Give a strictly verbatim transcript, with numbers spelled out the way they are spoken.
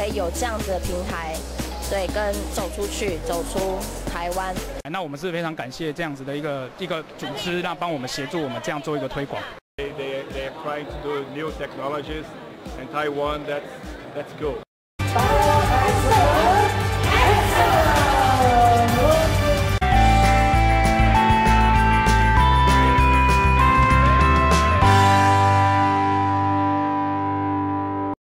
以有这样子的平台，对，跟走出去，走出台湾。 那我们是非常感谢这样子的一个一个组织，让帮我们协助我们这样做一个推广。 They they they are trying to do new technologies in Taiwan. That's that's cool.